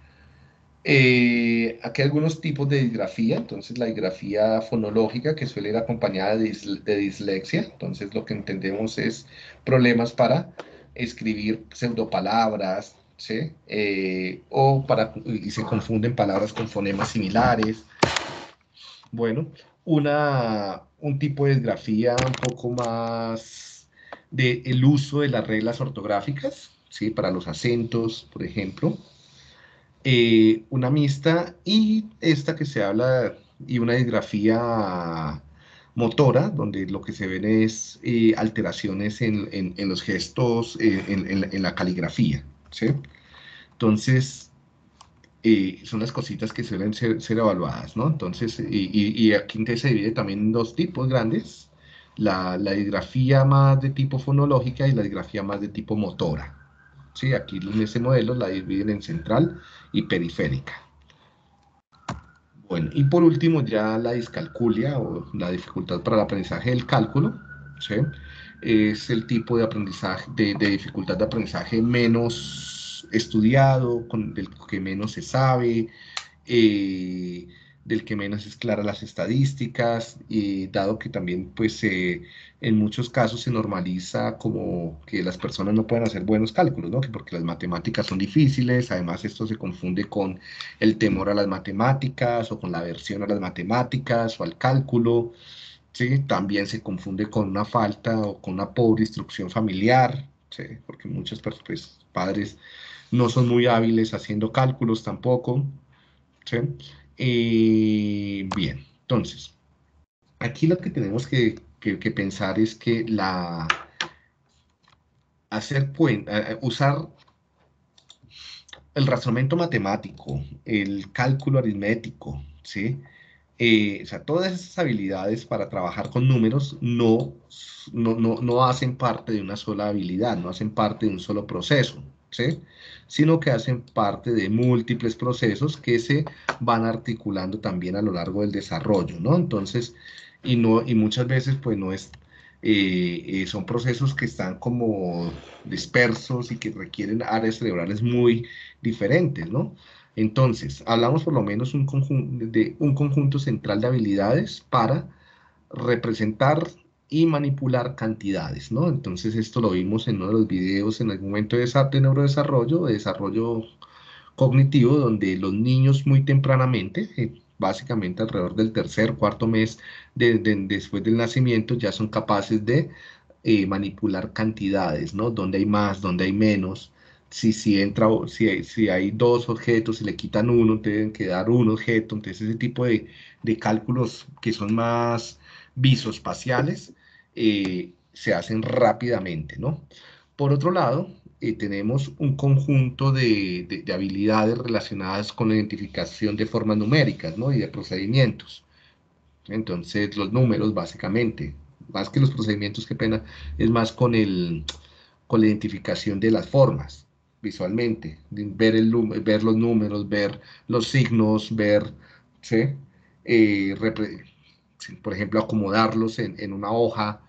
[SPEAKER 1] Eh, aquí hay algunos tipos de disgrafía, entonces la disgrafía fonológica que suele ir acompañada de, dis de dislexia, entonces lo que entendemos es problemas para escribir pseudopalabras, ¿sí? Eh, o para, y se confunden palabras con fonemas similares. Bueno, una, un tipo de disgrafía un poco más de el uso de las reglas ortográficas, ¿sí? Para los acentos, por ejemplo. Eh, una mixta y esta que se habla, y una disgrafía motora, donde lo que se ven es eh, alteraciones en, en, en, los gestos, eh, en, en, en, la caligrafía, ¿sí? Entonces, eh, son las cositas que suelen ser, ser evaluadas, ¿no? Entonces, y, y, y aquí se divide también en dos tipos grandes, la, la disgrafía más de tipo fonológica y la disgrafía más de tipo motora. Sí, aquí en ese modelo la dividen en central y periférica. Bueno, y por último ya la discalculia o la dificultad para el aprendizaje del cálculo, ¿sí? Es el tipo de aprendizaje, de, de dificultad de aprendizaje menos estudiado, con, del que menos se sabe, eh, del que menos es clara las estadísticas, y dado que también pues eh, en muchos casos se normaliza como que las personas no pueden hacer buenos cálculos, ¿no? Que porque las matemáticas son difíciles, además esto se confunde con el temor a las matemáticas o con la aversión a las matemáticas o al cálculo, ¿sí? También se confunde con una falta o con una pobre instrucción familiar, ¿sí? Porque muchos pues, padres no son muy hábiles haciendo cálculos tampoco, ¿sí? Eh, bien, entonces, aquí lo que tenemos que, que, que pensar es que la hacer cuenta, usar el razonamiento matemático, el cálculo aritmético, ¿sí? Eh, o sea, todas esas habilidades para trabajar con números no, no, no, no hacen parte de una sola habilidad, no hacen parte de un solo proceso, ¿sí? Sino que hacen parte de múltiples procesos que se van articulando también a lo largo del desarrollo, ¿no? Entonces, y, no, y muchas veces pues no es, eh, eh, son procesos que están como dispersos y que requieren áreas cerebrales muy diferentes, ¿no? Entonces, hablamos por lo menos un de un conjunto central de habilidades para representar y manipular cantidades, ¿no? Entonces, esto lo vimos en uno de los videos en algún momento de, de neurodesarrollo, de desarrollo cognitivo, donde los niños muy tempranamente, eh, básicamente alrededor del tercer, cuarto mes de, de, después del nacimiento, ya son capaces de eh, manipular cantidades, ¿no? Donde hay más, donde hay menos. Si, si, entra, si, hay, si hay dos objetos y le quitan uno, deben quedar un objeto. Entonces, ese tipo de, de cálculos que son más visoespaciales eh, se hacen rápidamente, ¿no? Por otro lado, eh, tenemos un conjunto de, de, de, habilidades relacionadas con la identificación de formas numéricas, ¿no? Y de procedimientos. Entonces, los números, básicamente, más que los procedimientos, qué pena, es más con, el, con la identificación de las formas, visualmente, ver, el, ver los números, ver los signos, ver, ¿sí? Eh, por ejemplo, acomodarlos en, en una hoja,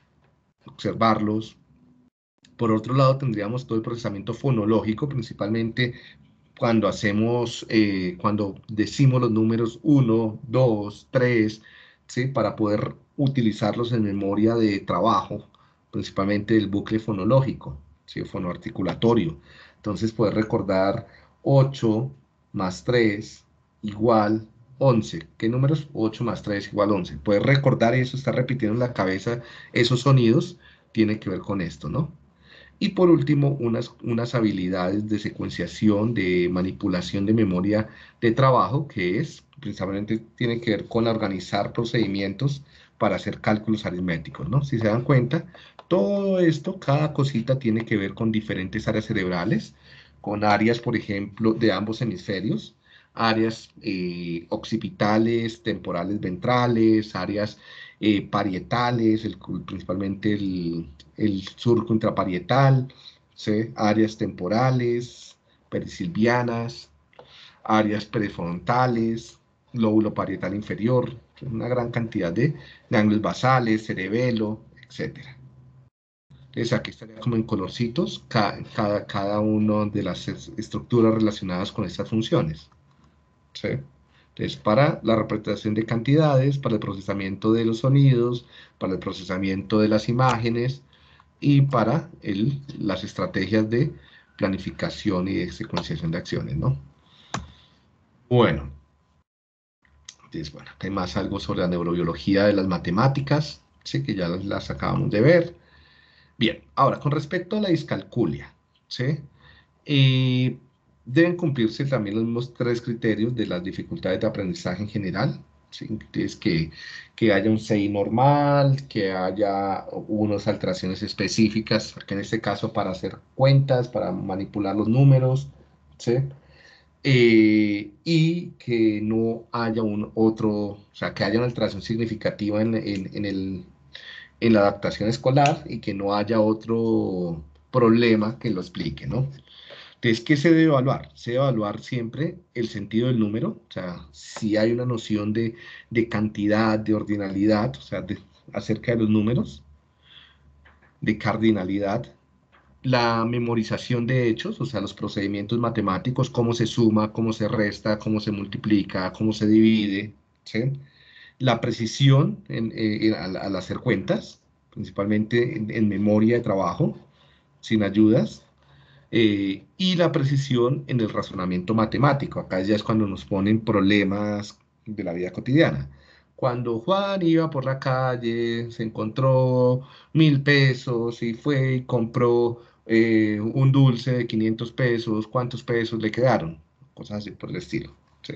[SPEAKER 1] observarlos. Por otro lado, tendríamos todo el procesamiento fonológico, principalmente cuando hacemos, eh, cuando decimos los números uno, dos, tres, ¿sí? Para poder utilizarlos en memoria de trabajo, principalmente el bucle fonológico, ¿sí? Fonoarticulatorio. Entonces, poder recordar ocho más tres igual once. ¿Qué números? ocho más tres igual once. Poder recordar eso, estar repitiendo en la cabeza esos sonidos, tiene que ver con esto, ¿no? Y por último, unas, unas habilidades de secuenciación, de manipulación de memoria de trabajo, que es principalmente tiene que ver con organizar procedimientos para hacer cálculos aritméticos, ¿no? Si se dan cuenta, todo esto, cada cosita tiene que ver con diferentes áreas cerebrales, con áreas, por ejemplo, de ambos hemisferios, áreas eh, occipitales, temporales ventrales, áreas eh, parietales, el, principalmente el, el surco intraparietal, ¿sí? Áreas temporales, perisilvianas, áreas prefrontales, lóbulo parietal inferior, una gran cantidad de ganglios basales, cerebelo, etcétera. Entonces aquí estaría como en colorcitos cada, cada, cada una de las estructuras relacionadas con estas funciones. ¿Sí? Entonces, para la representación de cantidades, para el procesamiento de los sonidos, para el procesamiento de las imágenes y para el, las estrategias de planificación y de secuenciación de acciones, ¿no? Bueno, entonces, bueno, acá hay más algo sobre la neurobiología de las matemáticas, ¿sí? Que ya las, las acabamos de ver. Bien, ahora, con respecto a la discalculia, ¿sí? Eh, deben cumplirse también los mismos tres criterios de las dificultades de aprendizaje en general, ¿sí? Es que, que haya un C I normal, que haya unas alteraciones específicas, que en este caso para hacer cuentas, para manipular los números, ¿sí? Eh, y que no haya un otro, o sea, que haya una alteración significativa en, en, en el, en la adaptación escolar y que no haya otro problema que lo explique, ¿no? Entonces, ¿qué se debe evaluar? Se debe evaluar siempre el sentido del número, o sea, si hay una noción de, de cantidad, de ordinalidad, o sea, de, acerca de los números, de cardinalidad, la memorización de hechos, o sea, los procedimientos matemáticos, cómo se suma, cómo se resta, cómo se multiplica, cómo se divide, ¿sí? La precisión en, eh, al, al, hacer cuentas, principalmente en, en memoria de trabajo, sin ayudas, eh, y la precisión en el razonamiento matemático. Acá ya es cuando nos ponen problemas de la vida cotidiana. Cuando Juan iba por la calle, se encontró mil pesos y fue y compró eh, un dulce de quinientos pesos, ¿cuántos pesos le quedaron? Cosas así por el estilo. ¿Sí?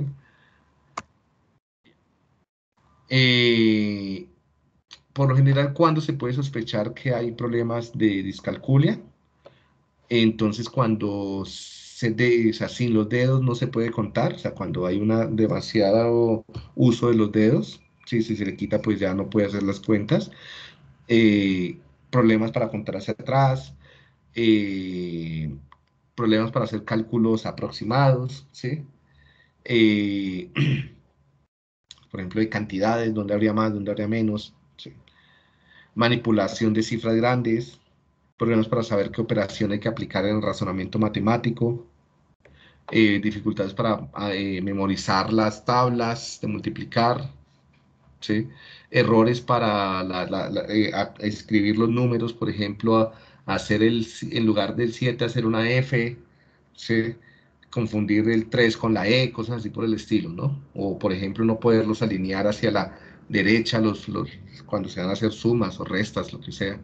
[SPEAKER 1] Eh, por lo general, cuando se puede sospechar que hay problemas de discalculia, entonces cuando se de, o sea, sin los dedos no se puede contar, o sea, cuando hay una demasiado uso de los dedos, sí, si se le quita pues ya no puede hacer las cuentas, eh, problemas para contar hacia atrás, eh, problemas para hacer cálculos aproximados, ¿sí? Eh, por ejemplo, de cantidades, donde habría más, donde habría menos, ¿sí? Manipulación de cifras grandes, problemas para saber qué operación hay que aplicar en el razonamiento matemático, eh, dificultades para eh, memorizar las tablas de multiplicar, ¿sí? Errores para la, la, la, eh, a, a escribir los números, por ejemplo, a, a hacer el, en lugar del siete hacer una F, ¿sí? Confundir el tres con la E, cosas así por el estilo, ¿no? O, por ejemplo, no poderlos alinear hacia la derecha los, los, cuando se van a hacer sumas o restas, lo que sea.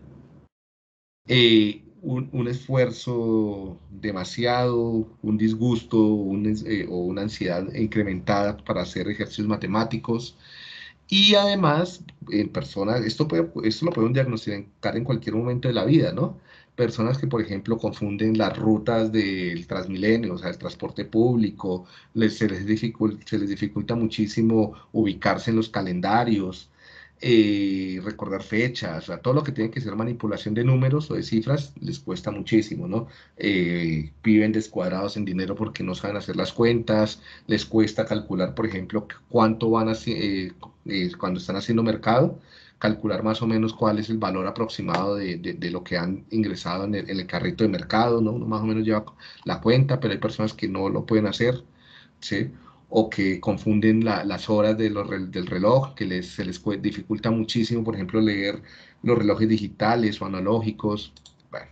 [SPEAKER 1] Eh, un, un, esfuerzo demasiado, un disgusto un, eh, o una ansiedad incrementada para hacer ejercicios matemáticos. Y además, en personas, esto, puede, esto lo podemos diagnosticar en cualquier momento de la vida, ¿no? Personas que, por ejemplo, confunden las rutas del Transmilenio, o sea, el transporte público, les, se, les dificulta, se les dificulta muchísimo ubicarse en los calendarios, eh, recordar fechas, o sea, todo lo que tiene que ser manipulación de números o de cifras les cuesta muchísimo, ¿no? Eh, viven descuadrados en dinero porque no saben hacer las cuentas, les cuesta calcular, por ejemplo, cuánto van a, eh, eh, cuando están haciendo mercado, calcular más o menos cuál es el valor aproximado de, de, de lo que han ingresado en el, en el carrito de mercado, ¿no? Uno más o menos lleva la cuenta, pero hay personas que no lo pueden hacer, ¿sí? O que confunden la, las horas de los, del reloj, que les, se les dificulta muchísimo, por ejemplo, leer los relojes digitales o analógicos. Bueno.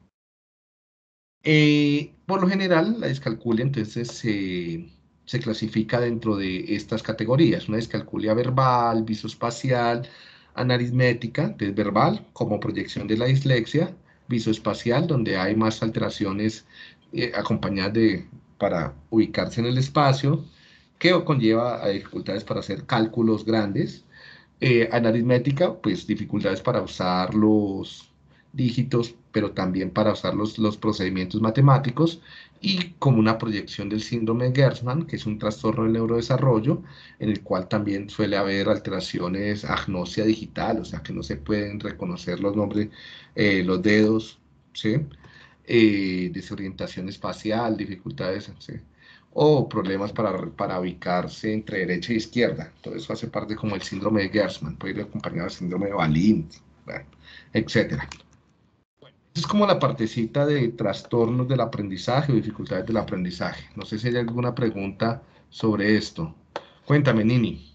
[SPEAKER 1] Eh, por lo general, la discalculia entonces se, se clasifica dentro de estas categorías, una discalculia verbal, visoespacial, anaritmética, entonces verbal, como proyección de la dislexia, visoespacial, donde hay más alteraciones eh, acompañadas de, para ubicarse en el espacio, que conlleva a dificultades para hacer cálculos grandes. Eh, en aritmética, pues dificultades para usar los dígitos, pero también para usar los, los procedimientos matemáticos y como una proyección del síndrome de Gertzmann, que es un trastorno del neurodesarrollo, en el cual también suele haber alteraciones, agnosia digital, o sea que no se pueden reconocer los nombres, eh, los dedos, ¿sí? Eh, desorientación espacial, dificultades, ¿sí? O problemas para, para ubicarse entre derecha e izquierda. Todo eso hace parte como el síndrome de Gertzmann, puede ir acompañado del síndrome de Wallin, bueno, etcétera. Es como la partecita de trastornos del aprendizaje o dificultades del aprendizaje. No sé si hay alguna pregunta sobre esto. Cuéntame, Nini.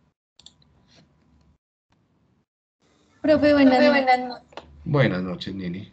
[SPEAKER 2] Profe, buenas
[SPEAKER 3] Profe,
[SPEAKER 2] noches.
[SPEAKER 3] buenas noches.
[SPEAKER 1] Buenas noches, Nini.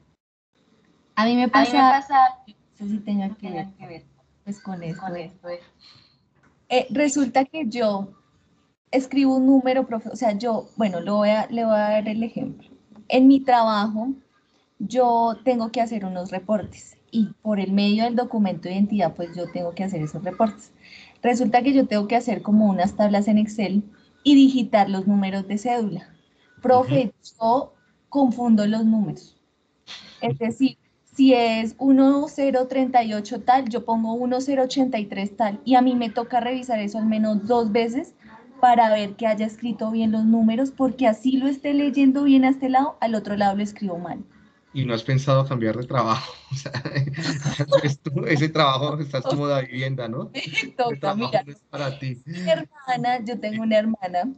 [SPEAKER 2] A mí me
[SPEAKER 3] A mí me
[SPEAKER 2] pasa,
[SPEAKER 3] pasa,
[SPEAKER 2] no sé si tenga que ver,
[SPEAKER 3] tengan que ver
[SPEAKER 2] pues con esto.
[SPEAKER 3] con esto. es-
[SPEAKER 2] Eh, resulta que yo escribo un número, profe, o sea, yo, bueno, lo voy a, le voy a dar el ejemplo. En mi trabajo, yo tengo que hacer unos reportes y por el medio del documento de identidad, pues yo tengo que hacer esos reportes. Resulta que yo tengo que hacer como unas tablas en Excel y digitar los números de cédula. Profe, yo confundo los números. Es decir, si es uno cero treinta y ocho tal, yo pongo uno cero ochenta y tres tal. Y a mí me toca revisar eso al menos dos veces para ver que haya escrito bien los números, porque así lo esté leyendo bien a este lado, al otro lado lo escribo mal.
[SPEAKER 1] ¿Y no has pensado cambiar de trabajo? O sea, es tu- ese trabajo, estás como de vivienda, ¿no? El
[SPEAKER 2] Toca,
[SPEAKER 1] trabajo
[SPEAKER 2] mira,
[SPEAKER 1] no es para ti.
[SPEAKER 2] mi hermana, yo tengo una hermana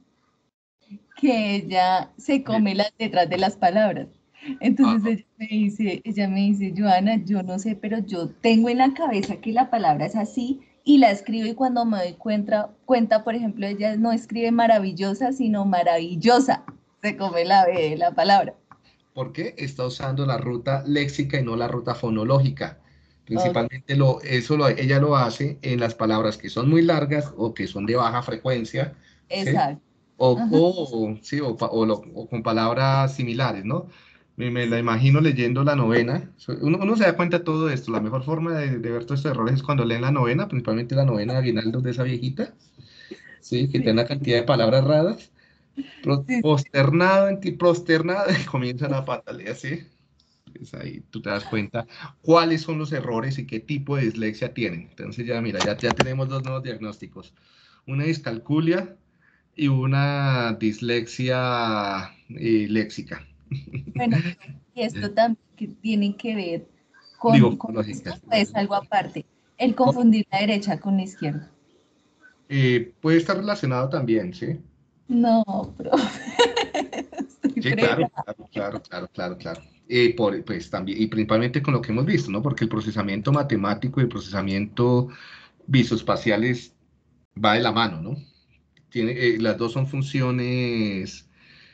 [SPEAKER 2] que ella se come las letras de las palabras.
[SPEAKER 1] Ah,
[SPEAKER 2] Entonces ella me dice, ella me dice, Joana, yo no sé, pero yo tengo en la cabeza que la palabra es así y la escribo y cuando me doy cuenta, cuenta, por ejemplo, ella no escribe maravillosa, sino maravillosa. Se come la B de la palabra.
[SPEAKER 1] porque está usando la ruta léxica y no la ruta fonológica.
[SPEAKER 2] Ok,
[SPEAKER 1] Principalmente lo, eso lo, ella lo hace en las palabras que son muy largas o que son de baja frecuencia, ¿sí?
[SPEAKER 2] exacto.
[SPEAKER 1] O,
[SPEAKER 2] Ajá.
[SPEAKER 1] o, sí, o, pa- o lo- o con palabras similares, ¿no? Me, me la imagino leyendo la novena. So- Uno, uno se da cuenta de todo esto. La mejor forma de, de ver todos estos errores es cuando leen la novena, principalmente la novena de Aguinaldo de esa viejita, ¿sí? Que
[SPEAKER 2] Sí,
[SPEAKER 1] tiene una cantidad de palabras raras. Pro-
[SPEAKER 2] sí,
[SPEAKER 1] Prosternado, en ti, prosternado, y comienzan a patalear, ¿sí? Pues ahí tú te das cuenta cuáles son los errores y qué tipo de dislexia tienen. Entonces ya, mira, ya, ya tenemos dos nuevos diagnósticos. Una discalculia y una dislexia eh, léxica.
[SPEAKER 2] bueno, y esto también que tiene que ver
[SPEAKER 1] Digo,
[SPEAKER 2] con, con esto,
[SPEAKER 1] lógicas.
[SPEAKER 2] pues algo aparte, el confundir la derecha con la izquierda.
[SPEAKER 1] Eh, puede estar relacionado también, ¿sí?
[SPEAKER 2] No, profe, estoy
[SPEAKER 1] Sí, claro,
[SPEAKER 2] fregada.
[SPEAKER 1] claro, claro, claro, claro, claro. Eh, por, pues también, y principalmente con lo que hemos visto, ¿no? Porque el procesamiento matemático y el procesamiento visoespaciales va de la mano, ¿no? Tiene, eh, las dos son funciones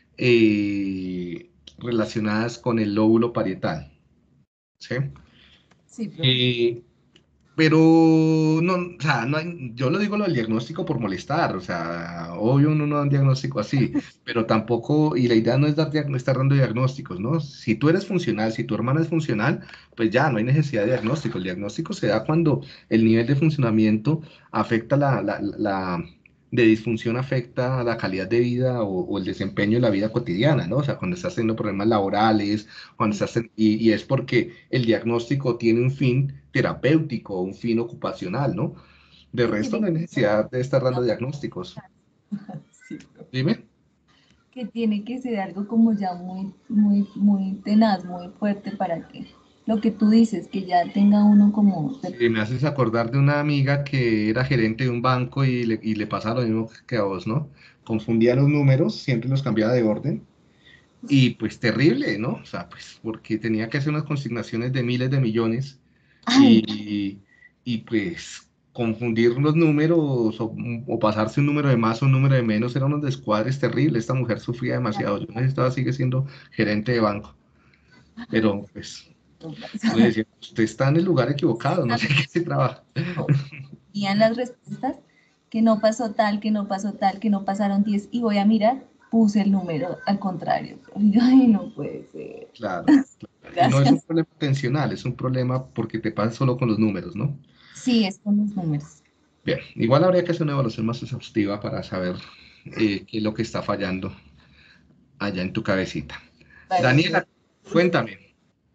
[SPEAKER 1] eh, relacionadas con el lóbulo parietal, ¿sí?
[SPEAKER 2] Sí, profe.
[SPEAKER 1] Eh, pero no, o sea, no hay- yo lo digo lo del diagnóstico por molestar, o sea, obvio uno no da un diagnóstico así, pero tampoco, y la idea no es dar, diag- no estar dando diagnósticos, ¿no? Si tú eres funcional, si tu hermana es funcional, pues ya no hay necesidad de diagnóstico. El diagnóstico se da cuando el nivel de funcionamiento afecta la, la, la- de disfunción afecta la calidad de vida o, o el desempeño de la vida cotidiana, ¿no? O sea, cuando estás teniendo problemas laborales, cuando
[SPEAKER 2] Sí,
[SPEAKER 1] estás en- y, y es porque el diagnóstico tiene un fin terapéutico, un fin ocupacional, ¿no? De
[SPEAKER 2] que
[SPEAKER 1] resto,
[SPEAKER 2] tiene
[SPEAKER 1] no hay
[SPEAKER 2] que ser
[SPEAKER 1] necesidad de estar dando
[SPEAKER 2] algo
[SPEAKER 1] diagnósticos.
[SPEAKER 2] sí, profe.
[SPEAKER 1] Dime.
[SPEAKER 2] Que tiene que ser algo como ya muy, muy, muy tenaz, muy fuerte para que lo que tú dices, que ya tenga uno como,
[SPEAKER 1] Sí, me haces acordar de una amiga que era gerente de un banco y le, y le pasaba lo mismo que a vos, ¿no? Confundía los números, siempre los cambiaba de orden. Y pues terrible, ¿no? O sea, pues porque tenía que hacer unas consignaciones de miles de millones
[SPEAKER 2] ay,
[SPEAKER 1] y, y pues confundir los números o, o pasarse un número de más o un número de menos eran unos descuadres terribles. Esta mujer sufría demasiado. Yo necesitaba, sigue siendo gerente de banco, pero pues yo le decía, usted está en el lugar equivocado, no sé qué se trabaja.
[SPEAKER 2] tenían las respuestas, que no pasó tal, que no pasó tal, que no pasaron diez y voy a mirar, puse el número al contrario. Y yo, ay, no puede ser.
[SPEAKER 1] Claro, claro. Y no es un
[SPEAKER 2] Gracias.
[SPEAKER 1] problema tensional, es un problema porque te pasa solo con los números, ¿no?
[SPEAKER 2] Sí, es con los números.
[SPEAKER 1] Bien, igual habría que hacer una evaluación más exhaustiva para saber eh, qué es lo que está fallando allá en tu cabecita.
[SPEAKER 2] Vale,
[SPEAKER 1] Daniela,
[SPEAKER 2] profe.
[SPEAKER 1] cuéntame.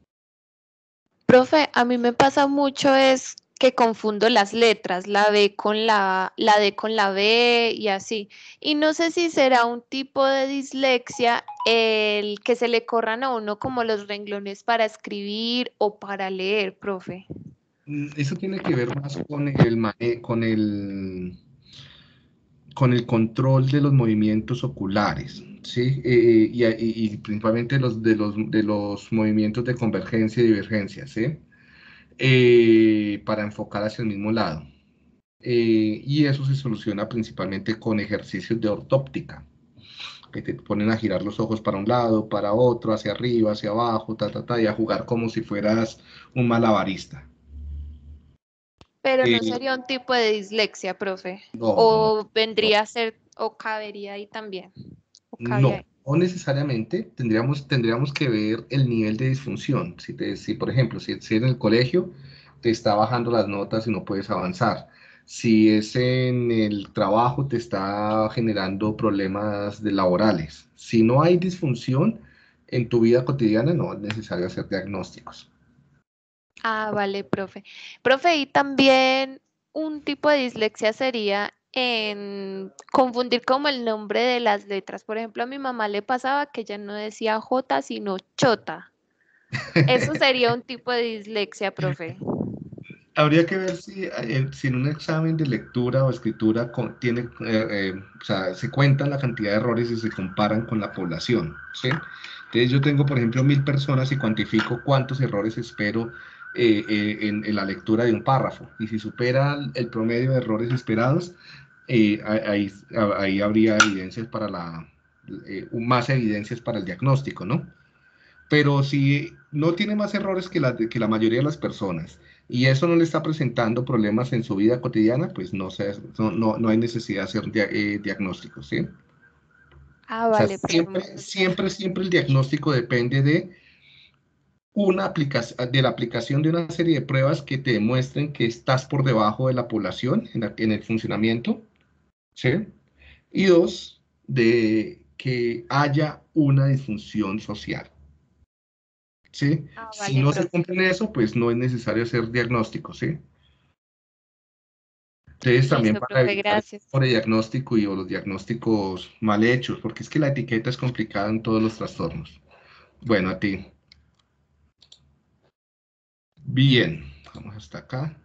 [SPEAKER 3] Profe, a mí me pasa mucho es que confundo las letras, la B con la, la D con la B y así. Y no sé si será un tipo de dislexia el que se le corran a uno como los renglones para escribir o para leer, profe.
[SPEAKER 1] Mm, Eso tiene que ver más con el, mane- con el, con el control de los movimientos oculares, ¿sí? Eh, y, y- y principalmente los, de, los, de los movimientos de convergencia y divergencia, ¿sí? Eh, para enfocar hacia el mismo lado. Eh, y eso se soluciona principalmente con ejercicios de ortóptica, que te ponen a girar los ojos para un lado, para otro, hacia arriba, hacia abajo, ta, ta, ta, y a jugar como si fueras un malabarista.
[SPEAKER 3] Pero no
[SPEAKER 1] Eh,
[SPEAKER 3] sería un tipo de dislexia, profe.
[SPEAKER 1] no, no,
[SPEAKER 3] O
[SPEAKER 1] no,
[SPEAKER 3] vendría a ser, o cabería ahí también. O cabía
[SPEAKER 1] no,
[SPEAKER 3] ahí.
[SPEAKER 1] no necesariamente tendríamos, tendríamos que ver el nivel de disfunción. Si, te, si por ejemplo, si, si en el colegio te está bajando las notas y no puedes avanzar. Si es en el trabajo, te está generando problemas de laborales. Si no hay disfunción en tu vida cotidiana, no es necesario hacer diagnósticos.
[SPEAKER 3] Ah, vale, profe. Profe, y también un tipo de dislexia sería en confundir como el nombre de las letras. Por ejemplo, a mi mamá le pasaba que ella no decía J, sino Chota. Eso sería un tipo de dislexia, profe.
[SPEAKER 1] Habría que ver si, eh, si en un examen de lectura o escritura con- tiene, eh, eh, o sea, se cuentan la cantidad de errores y se comparan con la población, ¿sí? Entonces yo tengo, por ejemplo, mil personas y cuantifico cuántos errores espero eh, eh, en, en la lectura de un párrafo. Y si supera el promedio de errores esperados, eh, ahí, ahí habría evidencias para la, eh, más evidencias para el diagnóstico, ¿no? Pero si no tiene más errores que la, de- que la mayoría de las personas y eso no le está presentando problemas en su vida cotidiana, pues no, se, no, no, no hay necesidad de hacer dia- eh, diagnósticos, ¿sí?
[SPEAKER 3] Ah,
[SPEAKER 1] O sea,
[SPEAKER 3] vale, profe,
[SPEAKER 1] siempre,
[SPEAKER 3] muchas gracias.
[SPEAKER 1] siempre, siempre el diagnóstico depende de una aplicación, de la aplicación de una serie de pruebas que te demuestren que estás por debajo de la población en, la- en el funcionamiento, ¿sí? Y dos, de que haya una disfunción social. ¿Sí?
[SPEAKER 3] Ah,
[SPEAKER 1] Si
[SPEAKER 3] vale,
[SPEAKER 1] no se
[SPEAKER 3] profe.
[SPEAKER 1] cumplen eso, pues no es necesario hacer diagnósticos, ¿sí? Entonces también
[SPEAKER 3] Listo,
[SPEAKER 1] para
[SPEAKER 3] profe,
[SPEAKER 1] evitar
[SPEAKER 3] gracias.
[SPEAKER 1] el diagnóstico y o los diagnósticos mal hechos, porque es que la etiqueta es complicada en todos los trastornos. Bueno, a ti. Bien, vamos hasta acá.